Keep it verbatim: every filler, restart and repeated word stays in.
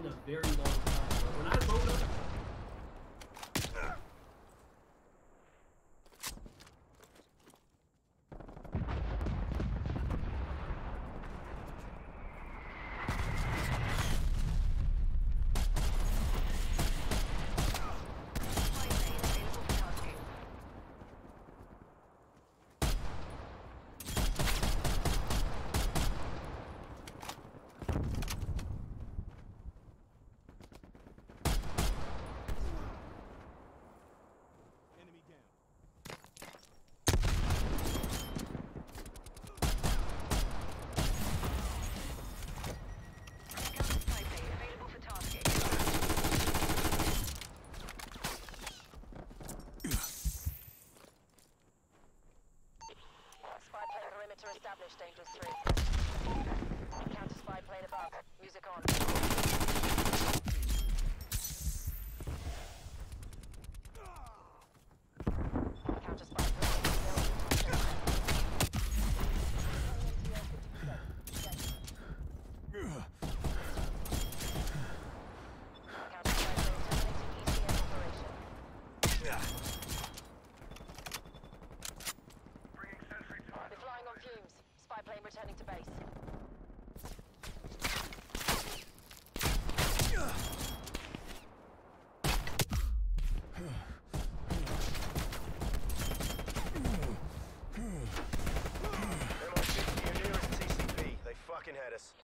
in a very long time. But when I wrote up, established, Dangerous three. Counter spy plane above. Music on.